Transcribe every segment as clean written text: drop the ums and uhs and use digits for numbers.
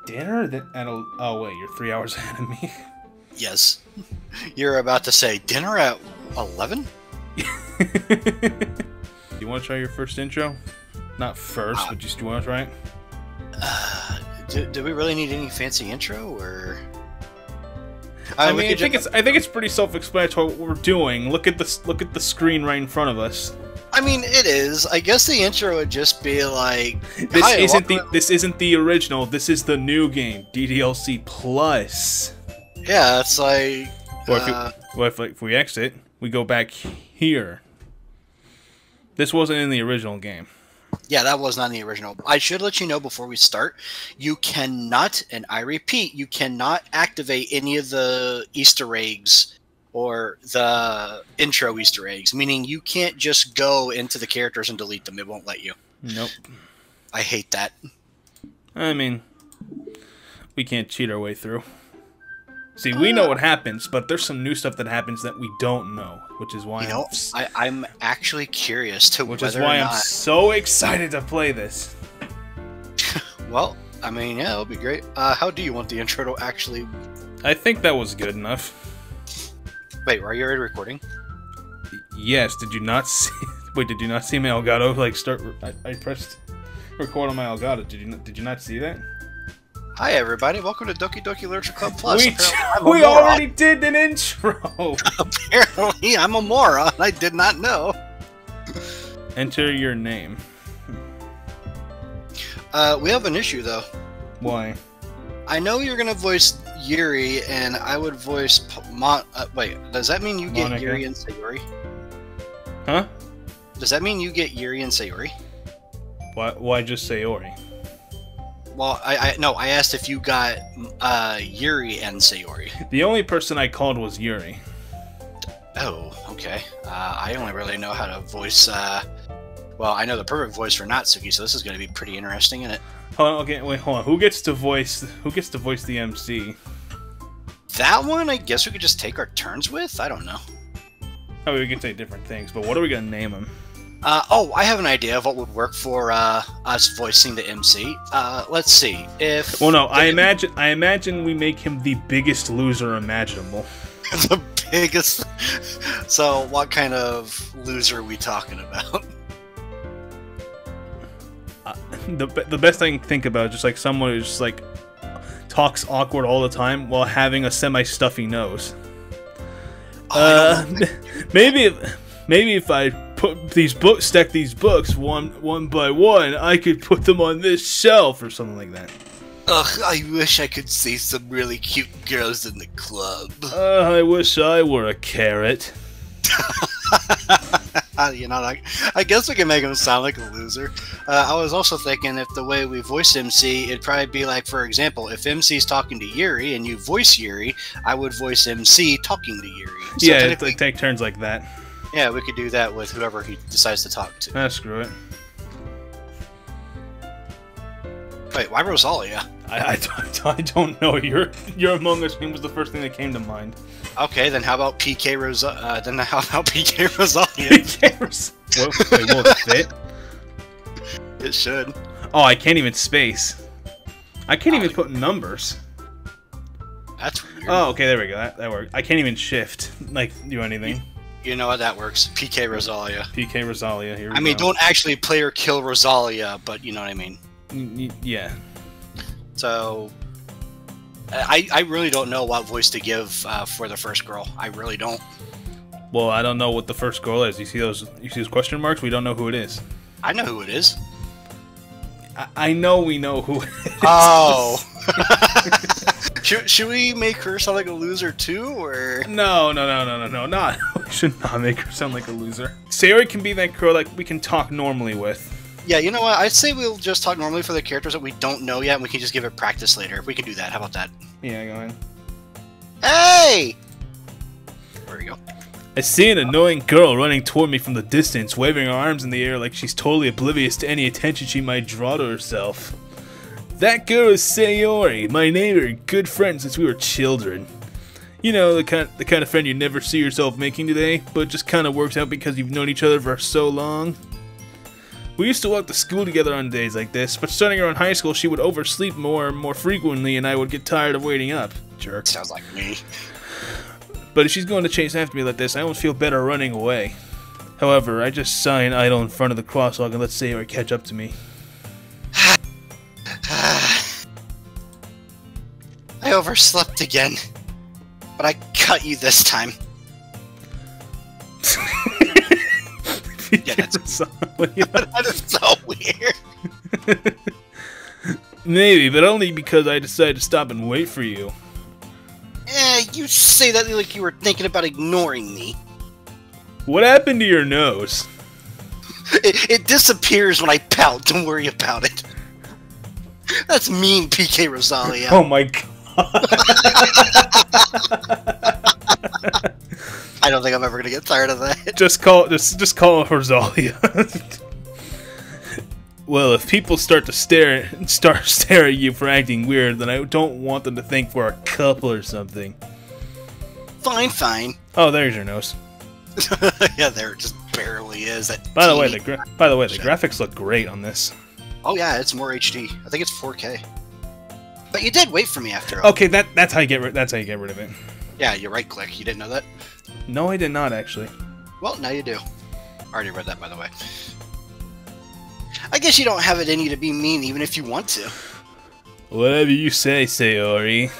dinner? Oh wait, you're 3 hours ahead of me. Yes. You're about to say dinner at 11? You want to try your first intro? Not first, but just you want to try it? Do we really need any fancy intro, or? I think it's pretty self-explanatory what we're doing. Look at the screen right in front of us. I mean, it is. I guess the intro would just be like, this isn't the original. This is the new game, DDLC Plus. Yeah, it's like. If we exit, we go back here. This wasn't in the original game. Yeah, that was not in the original. I should let you know before we start, you cannot, and I repeat, you cannot activate any of the Easter eggs or the intro Easter eggs, meaning you can't just go into the characters and delete them. It won't let you. Nope. I hate that. I mean, we can't cheat our way through. See, we know what happens, but there's some new stuff that happens that we don't know, which is why I'm actually curious to which is why I'm so excited to play this. Well, I mean, yeah, it'll be great. How do you want the intro to actually? I think that was good enough. Wait, are you already recording? Yes. Did you not see? Wait, did you not see my Elgato? Like start. I pressed record on my Elgato. Did you not see that? Hi everybody, welcome to Doki Doki Literature Club Plus. We already did an intro! Apparently, I'm a moron. I did not know. Enter your name. We have an issue, though. Why? I know you're gonna voice Yuri, and I would voice wait, does that mean you get Monica. Yuri and Sayori? Huh? Does that mean you get Yuri and Sayori? Why just Sayori? Well, I asked if you got Yuri and Sayori. The only person I called was Yuri. Oh, okay. I only really know how to voice. Well, I know the perfect voice for Natsuki, so this is going to be pretty interesting, isn't it? Hold on, okay, wait, hold on. Who gets to voice the MC? That one, I guess we could just take our turns with. I don't know. Oh, we can say different things, but what are we gonna name him? Oh, I have an idea of what would work for us voicing the MC. Let's see if. Well, no, I imagine we make him the biggest loser imaginable. The biggest. So, what kind of loser are we talking about? The best I can think about is just like someone who's just like talks awkward all the time while having a semi-stuffy nose. Maybe if I stack these books one by one, I could put them on this shelf or something like that. Ugh, I wish I could see some really cute girls in the club. I wish I were a carrot. You know, I guess we can make him sound like a loser. I was also thinking if the way we voice MC, it'd probably be like, for example, if MC's talking to Yuri and you voice Yuri, I would voice MC talking to Yuri. So yeah, it's like take turns like that. Yeah, we could do that with whoever he decides to talk to. Screw it. Wait, why Rosalia? I don't know. Your Among Us name was the first thing that came to mind. Okay, then how about PK Rosalia? Then how about PK Rosalia? Wait, will it fit? It should. Oh, I can't even space. I can't even put numbers. That's weird. Oh, okay, there we go. That worked. I can't even shift, like, do anything. You know how that works. PK Rosalia. PK Rosalia, here we go. I mean, don't actually play or kill Rosalia, but you know what I mean. Yeah. So, I really don't know what voice to give for the first girl. I really don't. Well, I don't know what the first girl is. You see those question marks? We don't know who it is. I know who it is. I know we know who it is. Oh. Should we make her sound like a loser too, or? No, not. We should not make her sound like a loser. Sayori can be that girl like we can talk normally with. Yeah, you know what? I'd say we'll just talk normally for the characters that we don't know yet, and we can just give it practice later. We can do that. How about that? Yeah, go ahead. Hey! There we go. I see an annoying girl running toward me from the distance, waving her arms in the air like she's totally oblivious to any attention she might draw to herself. That girl is Sayori, my neighbor, good friend since we were children. You know, the kind of friend you never see yourself making today, but just kind of works out because you've known each other for so long. We used to walk to school together on days like this, but starting around high school, she would oversleep more and more frequently, and I would get tired of waiting up. Jerk. Sounds like me. But if she's going to chase after me like this, I almost feel better running away. However, I just sign idle in front of the crosswalk and let Sayori catch up to me. I overslept again, but I cut you this time. Yeah, that's that is so weird. Maybe, but only because I decided to stop and wait for you. You say that like you were thinking about ignoring me. What happened to your nose? It disappears when I pout. Don't worry about it. That's mean, PK Rosalia. Oh my god. I don't think I'm ever gonna get tired of that. Just call it Rosalia. Well, if people start to stare at you for acting weird, then I don't want them to think we're a couple or something. Fine, fine. Oh, there's your nose. Yeah, there it just barely is. By the way, the graphics look great on this. Oh yeah, it's more HD. I think it's 4K. But you did wait for me after all. Okay, that's how you get rid of it. Yeah, you right click. You didn't know that? No, I did not actually. Well, now you do. I already read that, by the way. I guess you don't have it in you to be mean, even if you want to. Whatever you say, Sayori.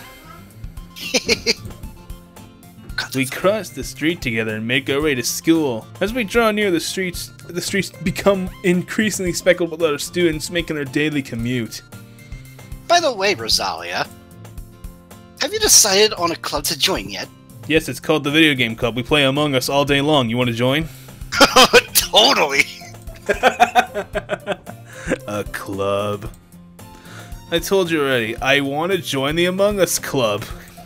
We cross the street together and make our way to school. As we draw near the streets become increasingly speckled with other students making their daily commute. By the way, Rosalia, have you decided on a club to join yet? Yes, it's called the Video Game Club. We play Among Us all day long. You want to join? Totally! A club. I told you already, I want to join the Among Us Club.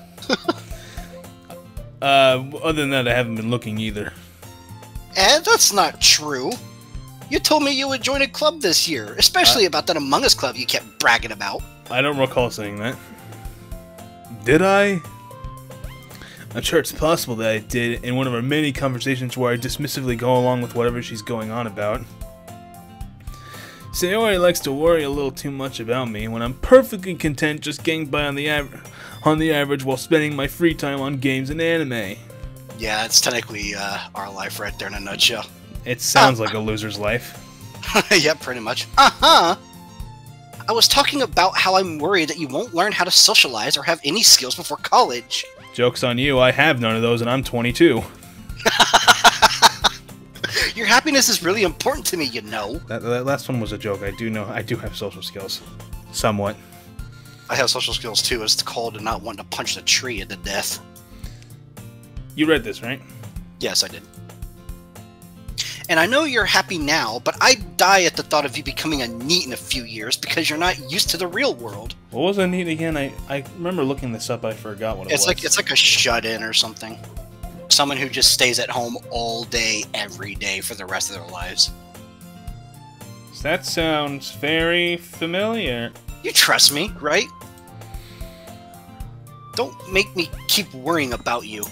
Other than that, I haven't been looking either. And that's not true. You told me you would join a club this year, especially about that Among Us Club you kept bragging about. I don't recall saying that. Did I? I'm sure it's possible that I did in one of our many conversations where I dismissively go along with whatever she's going on about. Sayori likes to worry a little too much about me when I'm perfectly content just getting by on the average while spending my free time on games and anime. Yeah, it's technically our life right there in a nutshell. It sounds like a loser's life. Yeah, pretty much. Uh-huh! I was talking about how I'm worried that you won't learn how to socialize or have any skills before college. Joke's on you, I have none of those and I'm 22. Your happiness is really important to me, you know. That last one was a joke. I do have social skills. Somewhat. I have social skills too. It's called not wanting to punch the tree into death. You read this, right? Yes, I did. And I know you're happy now, but I'd die at the thought of you becoming a NEET in a few years because you're not used to the real world. What was a NEET again? I remember looking this up. I forgot what it was. It's like a shut-in or something. Someone who just stays at home all day, every day for the rest of their lives. That sounds very familiar. You trust me, right? Don't make me keep worrying about you.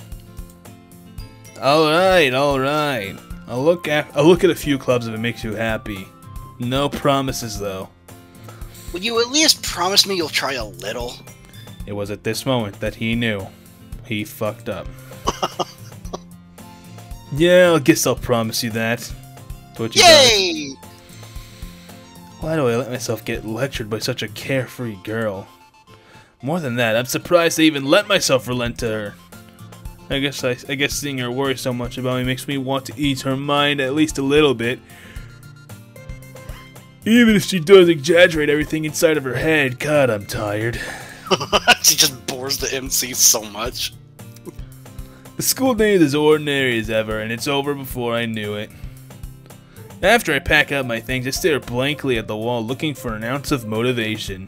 Alright. I'll look at a few clubs if it makes you happy. No promises, though. Will you at least promise me you'll try a little? It was at this moment that he knew. He fucked up. Yeah, I guess I'll promise you that. What you Yay! Got? Why do I let myself get lectured by such a carefree girl? More than that, I'm surprised I even let myself relent to her. I guess seeing her worry so much about me makes me want to ease her mind at least a little bit. Even if she does exaggerate everything inside of her head. God, I'm tired. She just bores the MC so much. The school day is as ordinary as ever, and it's over before I knew it. After I pack up my things, I stare blankly at the wall looking for an ounce of motivation.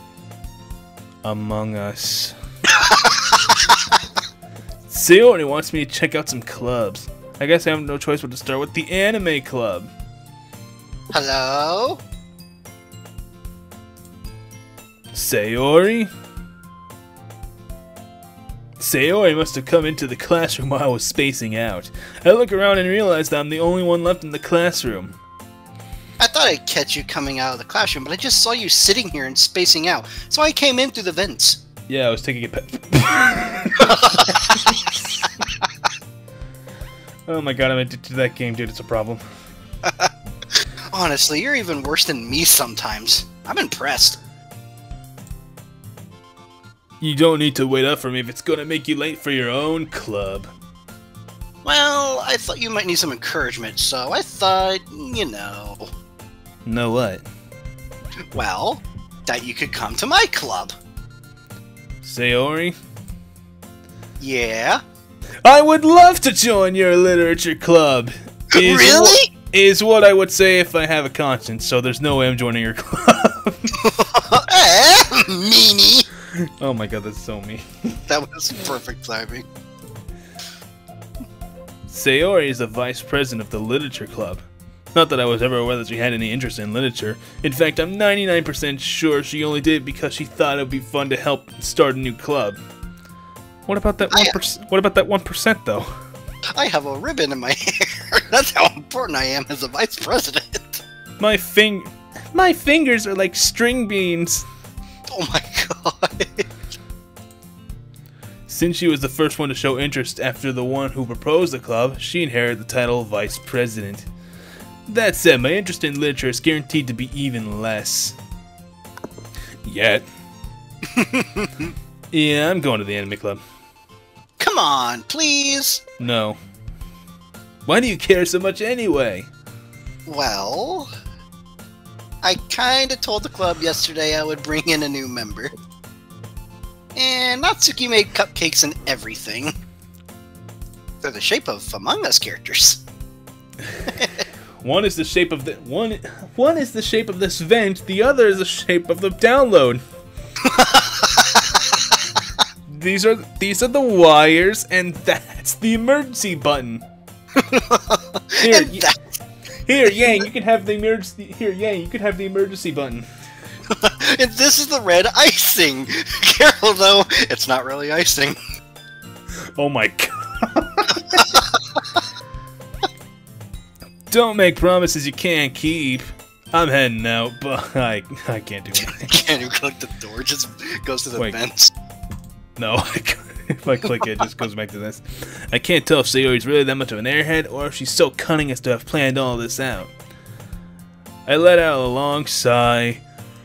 Among Us. Sayori wants me to check out some clubs. I guess I have no choice but to start with the anime club. Hello? Sayori? Sayori must have come into the classroom while I was spacing out. I look around and realize that I'm the only one left in the classroom. At thought I'd catch you coming out of the classroom, but I just saw you sitting here and spacing out. So I came in through the vents. Yeah, I was taking a Oh my god, I'm addicted to that game, dude. It's a problem. Honestly, you're even worse than me sometimes. I'm impressed. You don't need to wait up for me if it's gonna make you late for your own club. Well, I thought you might need some encouragement, so I thought, you know... Know what? Well, that you could come to my club. Sayori? Yeah? I would love to join your literature club! Really? Is what I would say if I have a conscience, so there's no way I'm joining your club. Meanie! Oh my god, that's so mean. That was perfect timing. Sayori is the vice president of the literature club. Not that I was ever aware that she had any interest in literature. In fact, I'm 99% sure she only did it because she thought it would be fun to help start a new club. What about that 1%? What about that 1% though? I have a ribbon in my hair. That's how important I am as a vice president. My fingers are like string beans. Oh my god. Since she was the first one to show interest after the one who proposed the club, she inherited the title of vice president. That said, my interest in literature is guaranteed to be even less. Yet. Yeah, I'm going to the anime club. Come on, please. No. Why do you care so much anyway? Well, I kinda told the club yesterday I would bring in a new member. And Natsuki made cupcakes and everything. They're the shape of Among Us characters. One is the shape of the one is the shape of this vent, the other is the shape of the download. These are the wires, and that's the emergency button. Here, Yang, you can have the emergency. Here, Yang, you can have the emergency button. And this is the red icing. Careful though, it's not really icing. Oh my god. Don't make promises you can't keep. I'm heading out, but I can't do anything. Can't even click the door, just goes to the Wait. vents. No, if I click it, it just goes back to this. I can't tell if Sayori's really that much of an airhead, or if she's so cunning as to have planned all this out. I let out a long sigh.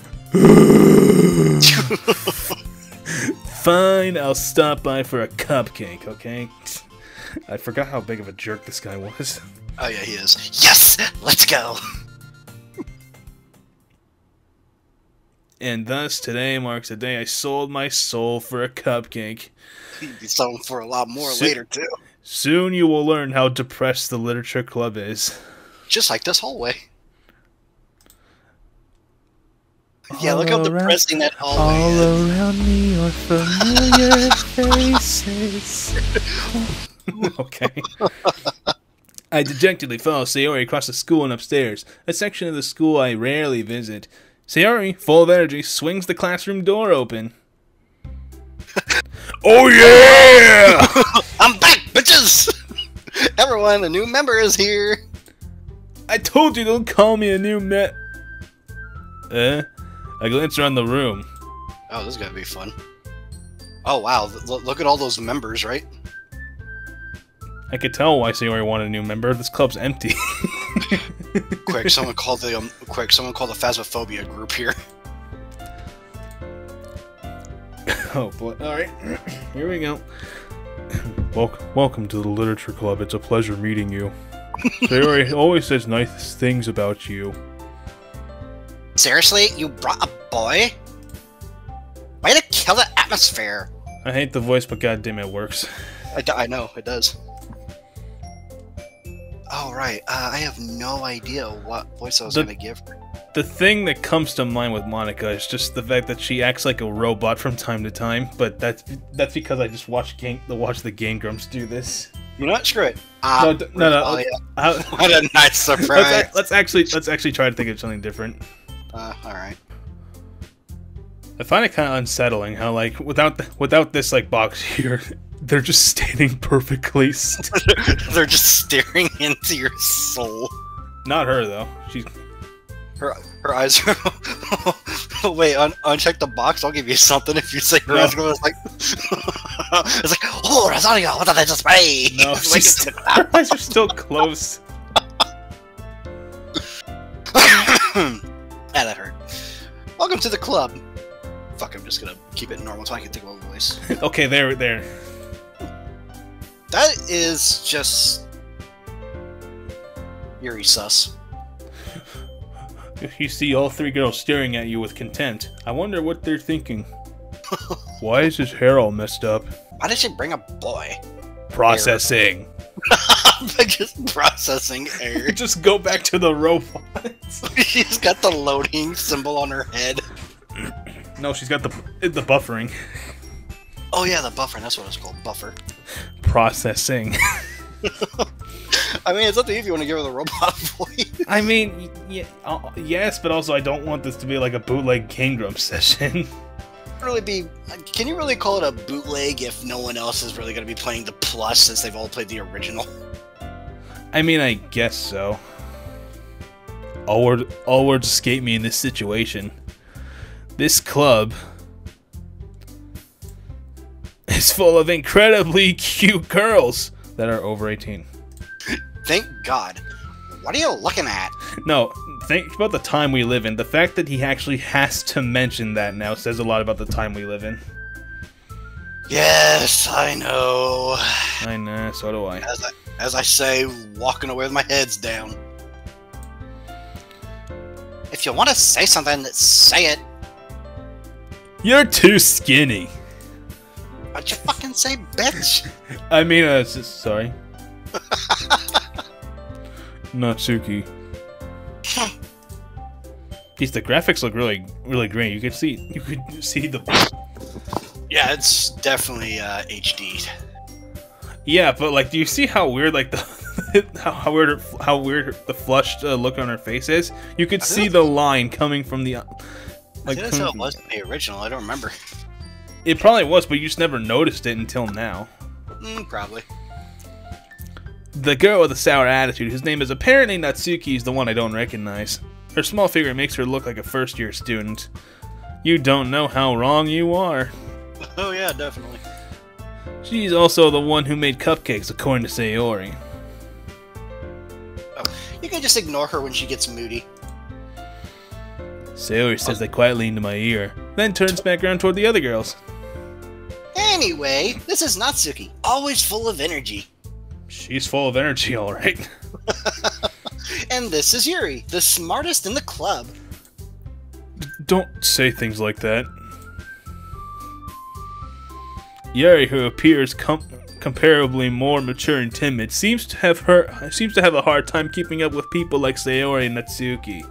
Fine, I'll stop by for a cupcake, okay? I forgot how big of a jerk this guy was. Oh yeah, he is. Yes! Let's go! And thus, today marks the day I sold my soul for a cupcake. He'd be selling for a lot more So- later, too. Soon you will learn how depressed the literature club is. Just like this hallway. Yeah, look how depressing that hallway is. All around me are familiar faces. Okay. I dejectedly follow Sayori across the school and upstairs, a section of the school I rarely visit. Sayori, full of energy, swings the classroom door open. Oh yeah! I'm back, bitches! Everyone, a new member is here! I told you don't call me a new I glance around the room. Oh, this is gonna be fun. Oh wow, look at all those members, right? I could tell why Sayori wanted a new member. This club's empty. Quick, someone call the Phasmophobia group here. Oh boy! All right, here we go. Welcome to the literature club. It's a pleasure meeting you. Sayori always says nice things about you. Seriously? You brought a boy? Way to kill the atmosphere! I hate the voice, but goddamn, it works. I know, it does. Oh, right. I have no idea what voice I was gonna give her. The thing that comes to mind with Monica is just the fact that she acts like a robot from time to time, but that's because I just watch the Game Grumps do this. You know what? Screw it. No. Oh, yeah. What a nice surprise. Let's actually try to think of something different. Alright. I find it kind of unsettling how, like, without this, like, box here, they're just standing perfectly still. They're just staring into your soul. Not her, though. Her eyes are... Wait, uncheck the box. I'll give you something if you say her eyes go. It's like... it's like, oh, Rosalia, what did I just say? No, her eyes are still closed. Ah, that hurt. Welcome to the club. Fuck, I'm just gonna keep it normal so I can think of a voice. Okay, there. That is just... Yuri sus. You see all three girls staring at you with contempt. I wonder what they're thinking. Why is his hair all messed up? Why did she bring a boy? Processing. Just processing air. Just go back to the robot. She's got the loading symbol on her head. No, she's got the buffering. Oh yeah, the buffering. That's what it's called. Buffer. Processing. I mean, it's up to you if you want to give her the robot voice. I mean, yeah, yes, but also I don't want this to be like a bootleg King Grumps session. Really be? Can you really call it a bootleg if no one else is really going to be playing the plus since they've all played the original? I mean, I guess so. All words escape me in this situation. This club is full of incredibly cute girls that are over 18. Thank God. What are you looking at? No, think about the time we live in. The fact that he actually has to mention that now says a lot about the time we live in. Yes, I know. I know, so do I. As I say, walking away with my head's down. If you want to say something, say it. You're too skinny. What'd you fucking say, bitch? I mean, sorry. Natsuki. Geez, the graphics look really great. You could see the. Yeah, it's definitely HD. Yeah, but like, do you see how weird like the how weird the flushed look on her face is? You could see the line coming from the. I think that's how it was in the original. I don't remember. It probably was, but you just never noticed it until now. Probably. The girl with the sour attitude, whose name is apparently Natsuki, is the one I don't recognize. Her small figure makes her look like a first-year student. You don't know how wrong you are. Oh yeah, definitely. She's also the one who made cupcakes, according to Sayori. Oh, you can just ignore her when she gets moody. Sayori says that quietly into my ear, then turns back around toward the other girls. Anyway, this is Natsuki, always full of energy. She's full of energy, alright. And this is Yuri, the smartest in the club. Don't say things like that. Yuri, who appears comparably more mature and timid, seems to have a hard time keeping up with people like Sayori and Natsuki.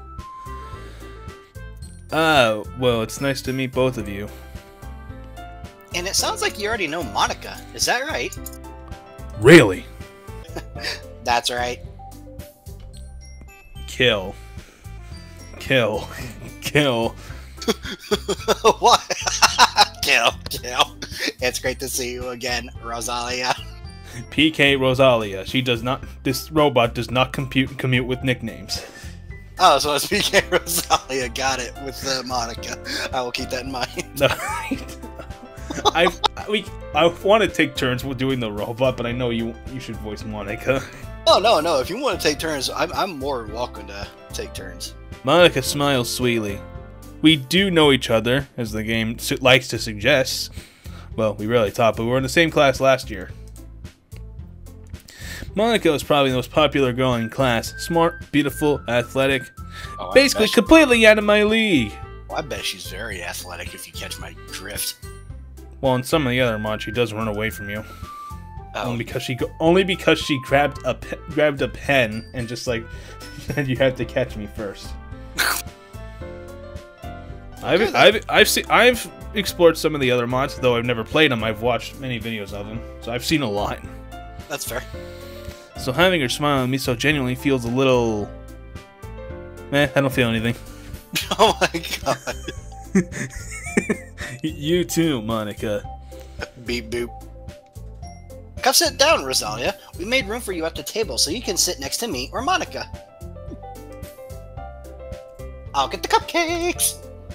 Ah, well, it's nice to meet both of you. And it sounds like you already know Monika, is that right? Really? That's right. Kill. Kill. Kill. What? Kill. It's great to see you again, Rosalia. PK Rosalia. This robot does not commute with nicknames. Oh, so it's PK Rosalia. Got it, with Monika. I will keep that in mind. No. I want to take turns with doing the robot, but I know you should voice Monika. Oh, no. If you want to take turns, I'm more than welcome to take turns. Monika smiles sweetly. We do know each other, as the game likes to suggest. Well, we rarely talk, but we were in the same class last year. Monika was probably the most popular girl in class. Smart, beautiful, athletic. Oh, basically completely out of my league. Well, I bet she's very athletic if you catch my drift. Well, in some of the other mods, she does run away from you. Oh. Only because she grabbed a pen and just like said you have to catch me first. I've explored some of the other mods, though I've never played them. I've watched many videos of them, so I've seen a lot. That's fair. So having her smile at me so genuinely feels a little... I don't feel anything. Oh my god. You too, Monika. Beep boop. Come sit down, Rosalia. We made room for you at the table so you can sit next to me or Monika. I'll get the cupcakes.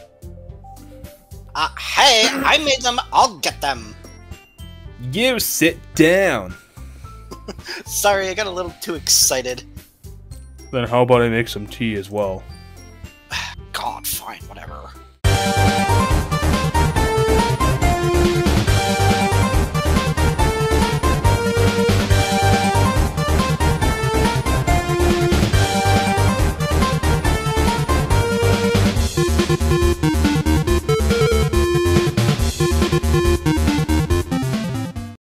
Hey, I made them. I'll get them. You sit down. Sorry, I got a little too excited. Then how about I make some tea as well? God, fine, whatever.